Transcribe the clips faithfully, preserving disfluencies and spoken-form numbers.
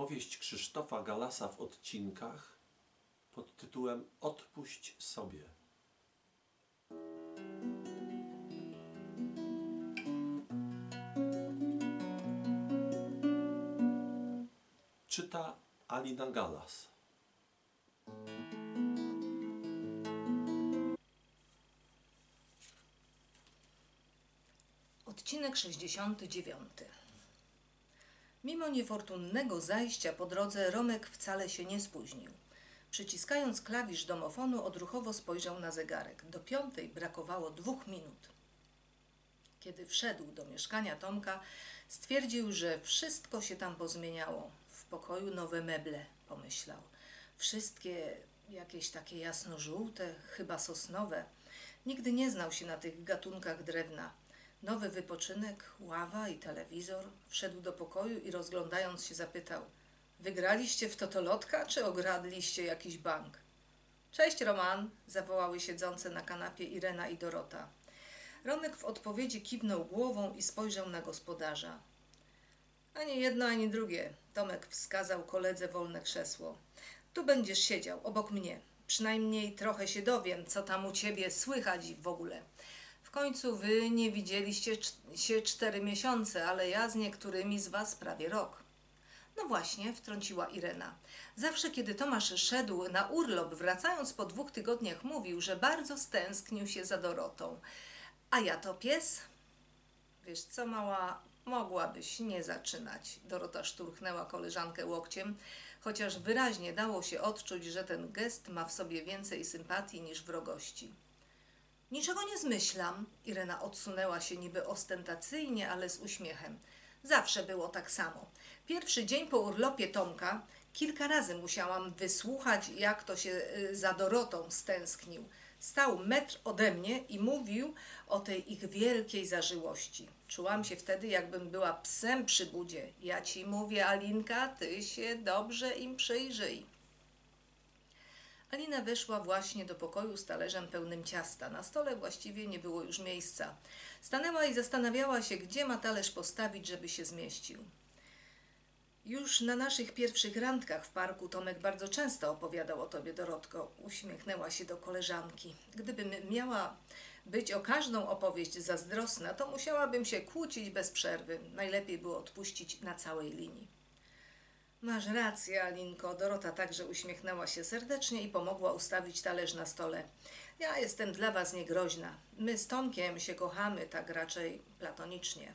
Opowieść Krzysztofa Galasa w odcinkach pod tytułem Odpuść sobie. Czyta Alina Galas. Odcinek sześćdziesiąty dziewiąty. Mimo niefortunnego zajścia po drodze Romek wcale się nie spóźnił. Przyciskając klawisz domofonu, odruchowo spojrzał na zegarek. Do piątej brakowało dwóch minut. Kiedy wszedł do mieszkania Tomka, stwierdził, że wszystko się tam pozmieniało. W pokoju nowe meble, pomyślał. Wszystkie jakieś takie jasno-żółte, chyba sosnowe. Nigdy nie znał się na tych gatunkach drewna. Nowy wypoczynek, ława i telewizor. Wszedł do pokoju i rozglądając się zapytał: wygraliście w totolotka, czy ogradliście jakiś bank? Cześć, Roman, zawołały siedzące na kanapie Irena i Dorota. Romek w odpowiedzi kiwnął głową i spojrzał na gospodarza. Ani jedno, ani drugie. Tomek wskazał koledze wolne krzesło. Tu będziesz siedział, obok mnie. Przynajmniej trochę się dowiem, co tam u ciebie słychać i w ogóle. W końcu wy nie widzieliście się cztery miesiące, ale ja z niektórymi z was prawie rok. No właśnie, wtrąciła Irena. Zawsze, kiedy Tomasz szedł na urlop, wracając po dwóch tygodniach, mówił, że bardzo stęsknił się za Dorotą. A ja to pies? Wiesz co, mała, mogłabyś nie zaczynać. Dorota szturchnęła koleżankę łokciem, chociaż wyraźnie dało się odczuć, że ten gest ma w sobie więcej sympatii niż wrogości. Niczego nie zmyślam. Irena odsunęła się niby ostentacyjnie, ale z uśmiechem. Zawsze było tak samo. Pierwszy dzień po urlopie Tomka kilka razy musiałam wysłuchać, jak to się za Dorotą stęsknił. Stał metr ode mnie i mówił o tej ich wielkiej zażyłości. Czułam się wtedy, jakbym była psem przy budzie. Ja ci mówię, Alinka, ty się dobrze im przyjrzyj. Alina weszła właśnie do pokoju z talerzem pełnym ciasta. Na stole właściwie nie było już miejsca. Stanęła i zastanawiała się, gdzie ma talerz postawić, żeby się zmieścił. Już na naszych pierwszych randkach w parku Tomek bardzo często opowiadał o tobie, Dorotko. Uśmiechnęła się do koleżanki. Gdybym miała być o każdą opowieść zazdrosna, to musiałabym się kłócić bez przerwy. Najlepiej było odpuścić na całej linii. Masz rację, Alinko. Dorota także uśmiechnęła się serdecznie i pomogła ustawić talerz na stole. Ja jestem dla was niegroźna. My z Tomkiem się kochamy tak raczej platonicznie.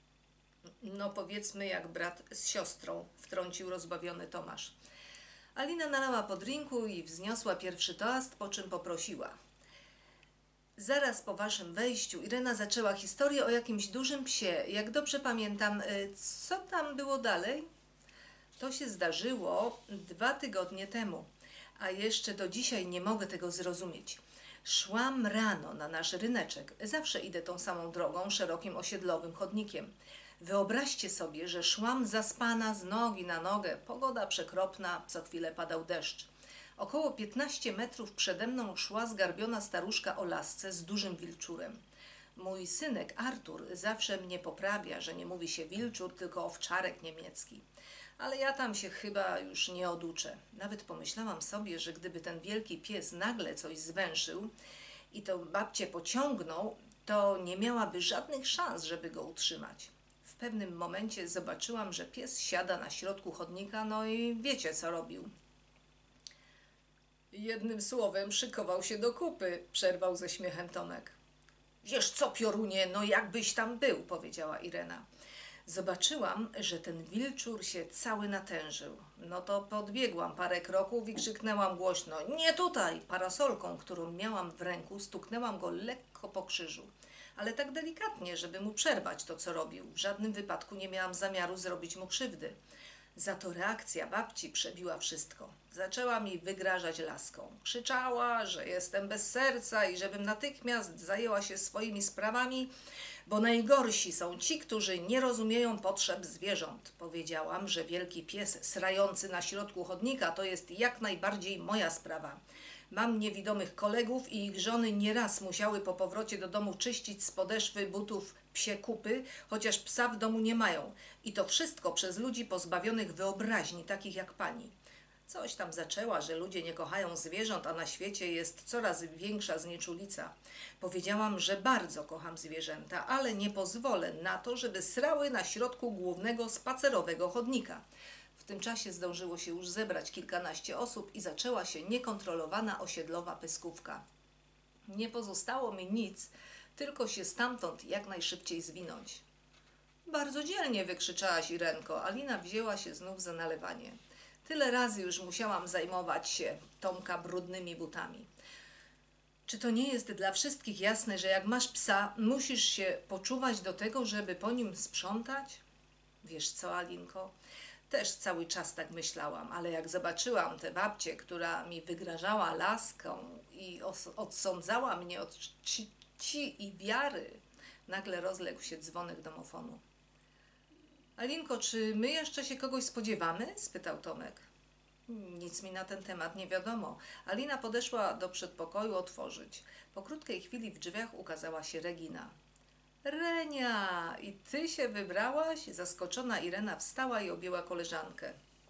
No powiedzmy jak brat z siostrą, wtrącił rozbawiony Tomasz. Alina nalała po drinku i wzniosła pierwszy toast, po czym poprosiła. Zaraz po waszym wejściu Irena zaczęła historię o jakimś dużym psie. Jak dobrze pamiętam, co tam było dalej? To się zdarzyło dwa tygodnie temu, a jeszcze do dzisiaj nie mogę tego zrozumieć. Szłam rano na nasz ryneczek. Zawsze idę tą samą drogą, szerokim osiedlowym chodnikiem. Wyobraźcie sobie, że szłam zaspana z nogi na nogę. Pogoda przekropna, co chwilę padał deszcz. Około piętnaście metrów przede mną szła zgarbiona staruszka o lasce z dużym wilczurem. Mój synek Artur zawsze mnie poprawia, że nie mówi się wilczur, tylko owczarek niemiecki. Ale ja tam się chyba już nie oduczę. Nawet pomyślałam sobie, że gdyby ten wielki pies nagle coś zwęszył i to babcię pociągnął, to nie miałaby żadnych szans, żeby go utrzymać. W pewnym momencie zobaczyłam, że pies siada na środku chodnika, no i wiecie, co robił. Jednym słowem szykował się do kupy, przerwał ze śmiechem Tomek. Wiesz co, Piorunie, no jakbyś tam był, powiedziała Irena. Zobaczyłam, że ten wilczur się cały natężył. No to podbiegłam parę kroków i krzyknęłam głośno: nie tutaj! Parasolką, którą miałam w ręku, stuknęłam go lekko po krzyżu. Ale tak delikatnie, żeby mu przerwać to, co robił. W żadnym wypadku nie miałam zamiaru zrobić mu krzywdy. Za to reakcja babci przebiła wszystko. Zaczęła mi wygrażać laską. Krzyczała, że jestem bez serca i żebym natychmiast zajęła się swoimi sprawami, bo najgorsi są ci, którzy nie rozumieją potrzeb zwierząt. Powiedziałam, że wielki pies srający na środku chodnika to jest jak najbardziej moja sprawa. Mam niewidomych kolegów i ich żony nieraz musiały po powrocie do domu czyścić z podeszwy butów psie kupy, chociaż psa w domu nie mają. I to wszystko przez ludzi pozbawionych wyobraźni, takich jak pani. Coś tam zaczęła, że ludzie nie kochają zwierząt, a na świecie jest coraz większa znieczulica. Powiedziałam, że bardzo kocham zwierzęta, ale nie pozwolę na to, żeby srały na środku głównego spacerowego chodnika. W tym czasie zdążyło się już zebrać kilkanaście osób i zaczęła się niekontrolowana osiedlowa pyskówka. Nie pozostało mi nic, tylko się stamtąd jak najszybciej zwinąć. Bardzo dzielnie, wykrzyczałaś, Irenko. Alina wzięła się znów za nalewanie. Tyle razy już musiałam zajmować się Tomka brudnymi butami. Czy to nie jest dla wszystkich jasne, że jak masz psa, musisz się poczuwać do tego, żeby po nim sprzątać? Wiesz co, Alinko? Też cały czas tak myślałam, ale jak zobaczyłam tę babcię, która mi wygrażała laską i odsądzała mnie od czci i wiary, nagle rozległ się dzwonek domofonu. Alinko, czy my jeszcze się kogoś spodziewamy? Spytał Tomek. Nic mi na ten temat nie wiadomo. Alina podeszła do przedpokoju otworzyć. Po krótkiej chwili w drzwiach ukazała się Regina. Renia, i ty się wybrałaś? Zaskoczona Irena wstała i objęła koleżankę.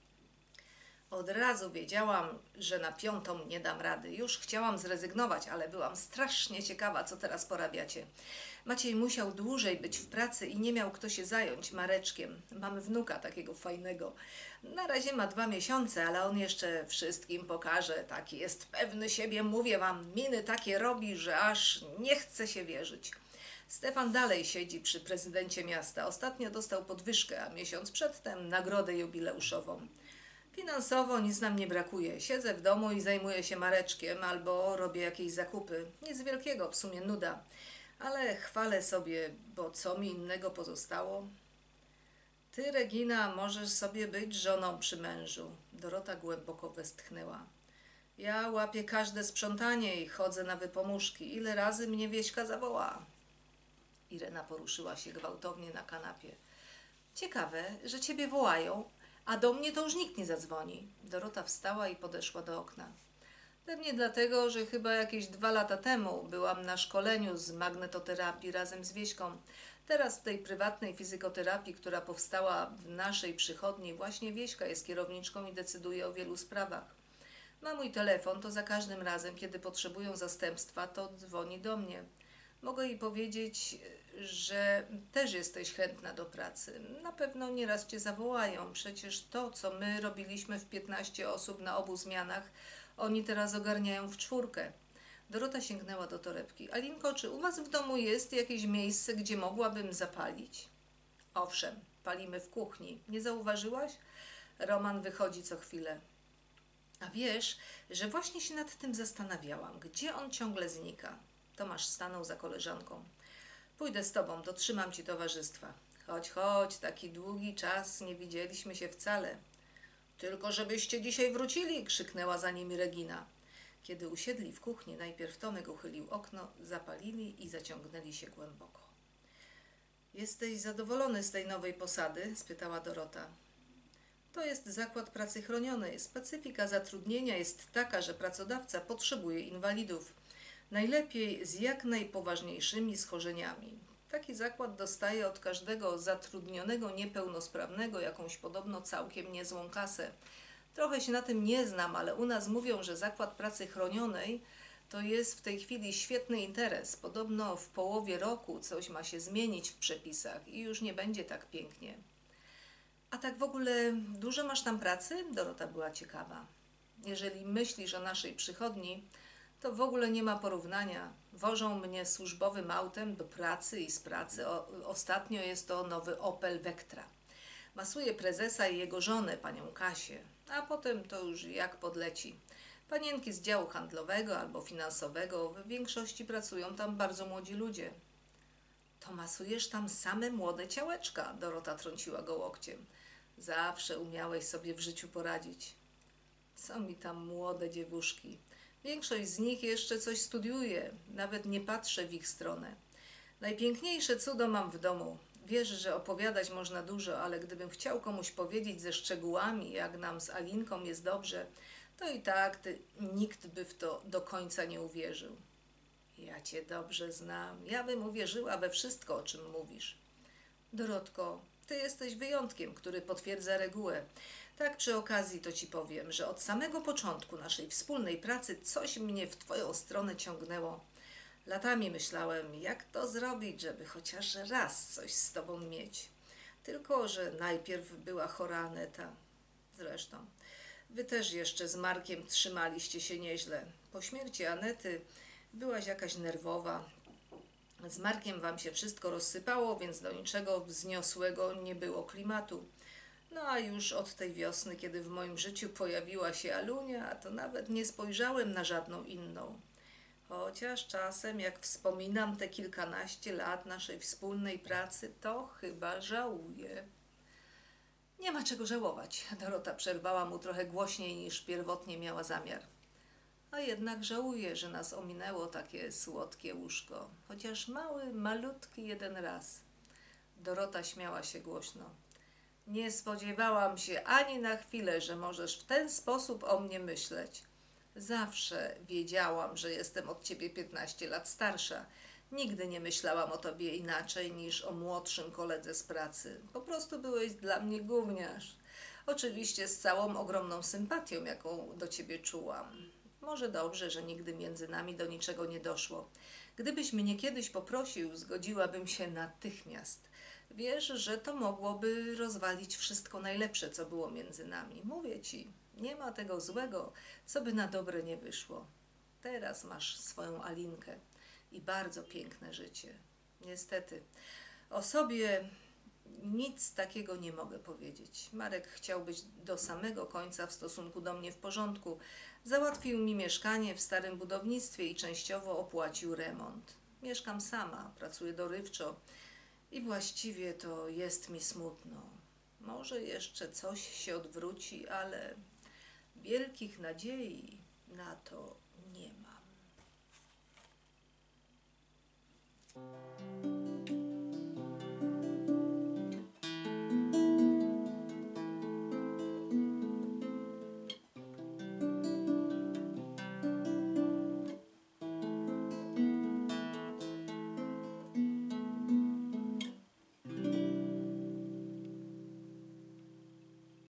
Od razu wiedziałam, że na piątą nie dam rady. Już chciałam zrezygnować, ale byłam strasznie ciekawa, co teraz porabiacie. Maciej musiał dłużej być w pracy i nie miał kto się zająć Mareczkiem. Mamy wnuka takiego fajnego. Na razie ma dwa miesiące, ale on jeszcze wszystkim pokaże. Taki jest pewny siebie, mówię wam, miny takie robi, że aż nie chce się wierzyć. Stefan dalej siedzi przy prezydencie miasta. Ostatnio dostał podwyżkę, a miesiąc przedtem nagrodę jubileuszową. Finansowo nic nam nie brakuje. Siedzę w domu i zajmuję się Mareczkiem albo robię jakieś zakupy. Nic wielkiego, w sumie nuda. Ale chwalę sobie, bo co mi innego pozostało? Ty, Regina, możesz sobie być żoną przy mężu. Dorota głęboko westchnęła. Ja łapię każde sprzątanie i chodzę na wypomuszki. Ile razy mnie Wieśka zawoła? Irena poruszyła się gwałtownie na kanapie. Ciekawe, że ciebie wołają, a do mnie to już nikt nie zadzwoni. Dorota wstała i podeszła do okna. Pewnie dlatego, że chyba jakieś dwa lata temu byłam na szkoleniu z magnetoterapii razem z Wieśką. Teraz w tej prywatnej fizykoterapii, która powstała w naszej przychodni, właśnie Wieśka jest kierowniczką i decyduje o wielu sprawach. Ma mój telefon, to za każdym razem, kiedy potrzebują zastępstwa, to dzwoni do mnie. Mogę jej powiedzieć, że też jesteś chętna do pracy. Na pewno nieraz cię zawołają. Przecież to, co my robiliśmy w piętnaście osób na obu zmianach, oni teraz ogarniają w czwórkę. Dorota sięgnęła do torebki. Alinko, czy u was w domu jest jakieś miejsce, gdzie mogłabym zapalić? Owszem, palimy w kuchni. Nie zauważyłaś? Roman wychodzi co chwilę. A wiesz, że właśnie się nad tym zastanawiałam. Gdzie on ciągle znika? Tomasz stanął za koleżanką. Pójdę z tobą, dotrzymam ci towarzystwa. Chodź, chodź, taki długi czas nie widzieliśmy się wcale. Tylko żebyście dzisiaj wrócili, krzyknęła za nimi Regina. Kiedy usiedli w kuchni, najpierw Tomek uchylił okno, zapalili i zaciągnęli się głęboko. Jesteś zadowolony z tej nowej posady? Spytała Dorota. To jest zakład pracy chronionej. Specyfika zatrudnienia jest taka, że pracodawca potrzebuje inwalidów. Najlepiej z jak najpoważniejszymi schorzeniami. Taki zakład dostaje od każdego zatrudnionego niepełnosprawnego jakąś podobno całkiem niezłą kasę. Trochę się na tym nie znam, ale u nas mówią, że zakład pracy chronionej to jest w tej chwili świetny interes. Podobno w połowie roku coś ma się zmienić w przepisach i już nie będzie tak pięknie. A tak w ogóle dużo masz tam pracy? Dorota była ciekawa. Jeżeli myślisz o naszej przychodni, to w ogóle nie ma porównania. Wożą mnie służbowym autem do pracy i z pracy. O, ostatnio jest to nowy Opel Vectra. Masuję prezesa i jego żonę, panią Kasię, a potem to już jak podleci. Panienki z działu handlowego albo finansowego, w większości pracują tam bardzo młodzi ludzie. To masujesz tam same młode ciałeczka, Dorota trąciła go łokciem. Zawsze umiałeś sobie w życiu poradzić. Co mi tam młode dziewuszki? Większość z nich jeszcze coś studiuje, nawet nie patrzę w ich stronę. Najpiękniejsze cudo mam w domu. Wiesz, że opowiadać można dużo, ale gdybym chciał komuś powiedzieć ze szczegółami, jak nam z Alinką jest dobrze, to i tak ty, nikt by w to do końca nie uwierzył. Ja cię dobrze znam. Ja bym uwierzyła we wszystko, o czym mówisz. Dorotko, ty jesteś wyjątkiem, który potwierdza regułę. Tak przy okazji to ci powiem, że od samego początku naszej wspólnej pracy coś mnie w twoją stronę ciągnęło. Latami myślałem, jak to zrobić, żeby chociaż raz coś z tobą mieć. Tylko że najpierw była chora Aneta. Zresztą, wy też jeszcze z Markiem trzymaliście się nieźle. Po śmierci Anety byłaś jakaś nerwowa. Z Markiem wam się wszystko rozsypało, więc do niczego wzniosłego nie było klimatu. No a już od tej wiosny, kiedy w moim życiu pojawiła się Alunia, to nawet nie spojrzałem na żadną inną. Chociaż czasem, jak wspominam te kilkanaście lat naszej wspólnej pracy, to chyba żałuję. Nie ma czego żałować. Dorota przerwała mu trochę głośniej niż pierwotnie miała zamiar. A jednak żałuję, że nas ominęło takie słodkie łóżko. Chociaż mały, malutki jeden raz. Dorota śmiała się głośno. Nie spodziewałam się ani na chwilę, że możesz w ten sposób o mnie myśleć. Zawsze wiedziałam, że jestem od ciebie piętnaście lat starsza. Nigdy nie myślałam o tobie inaczej niż o młodszym koledze z pracy. Po prostu byłeś dla mnie gówniarz. Oczywiście z całą ogromną sympatią, jaką do ciebie czułam. Może dobrze, że nigdy między nami do niczego nie doszło. Gdybyś mnie kiedyś poprosił, zgodziłabym się natychmiast. Wiesz, że to mogłoby rozwalić wszystko najlepsze, co było między nami. Mówię ci, nie ma tego złego, co by na dobre nie wyszło. Teraz masz swoją Alinkę i bardzo piękne życie. Niestety, o sobie nic takiego nie mogę powiedzieć. Marek chciał być do samego końca w stosunku do mnie w porządku. Załatwił mi mieszkanie w starym budownictwie i częściowo opłacił remont. Mieszkam sama, pracuję dorywczo i właściwie to jest mi smutno. Może jeszcze coś się odwróci, ale wielkich nadziei na to nie ma.